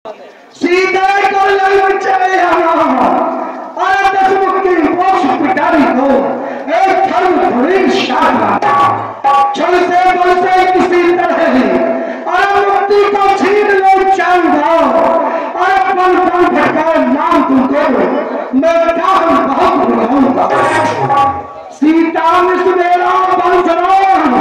सीधे को लग चले आना और दसमुख की मोक्ष पिटारी को एक धर्म धुरी शाख छल से बल से किसी तरह और मुक्ति को छीन लो चांदा और पल पल भटका नाम तुमको मैं दाहन बहुत बुलाऊंगा। सीता मिसमेरा बंसराम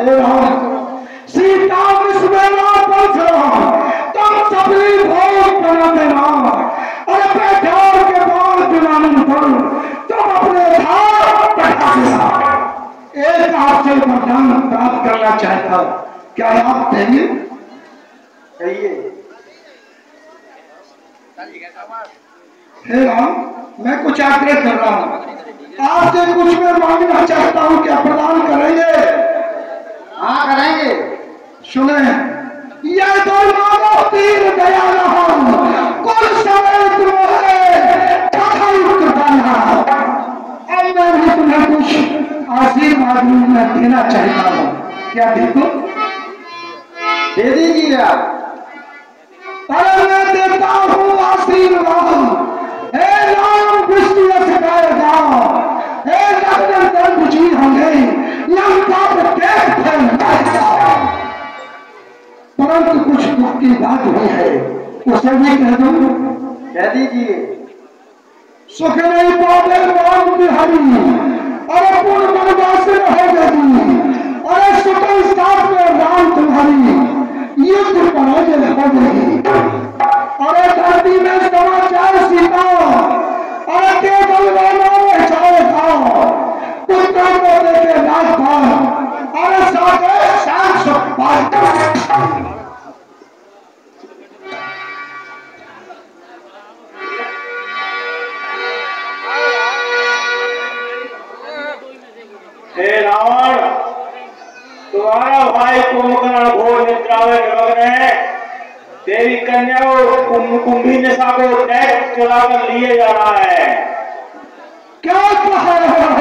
सीता मिसमेरा बंसराम तुम सबली भोग बना देना और पैठार के बाद दिलानंदन तुम अपने धार बैठा देना। एक आपसे वरदान प्राप्त करना चाहता हूं, क्या आप देंगे? कहिए। हे राम, मैं कुछ आग्रह कर रहा हूं, आपसे कुछ मैं मांगना चाहता हूं, क्या प्रदान करेंगे? हाँ करेंगे। सुने, यह तो मानो तीर गया राम कुल समय तुम्हें अब मैं भी तुम्हें कुछ आशीर्वाद में देना चाहता हूं, क्या देखो? दे दीजिए आप। अरे मैं देता हूं आशीर्वाद। हे राम विष्णु गाएगा, हे रघुनंदन जी हमें लंका पर देख फैलाएगा। परंतु कुछ दुख की बात हुई है, उसे भी कह दो। कह दीजिए। सुख नहीं पावे राम बिहारी और पूर्ण वनवास हो गई और सुकल साथ में राम तुम्हारी युद्ध पराजय हो गई और धरती में समाचार सीता और केवल में जाएगा पुत्रों को देखे राजपाल और साथे साथ सब हे रावण, तुम्हारा भाई कुंभकर्ण घोर निद्रा में मग्न है। तेरी कन्या को कुंभी नशा को टैग चुराकर लिए जा रहा है। क्या कहा है?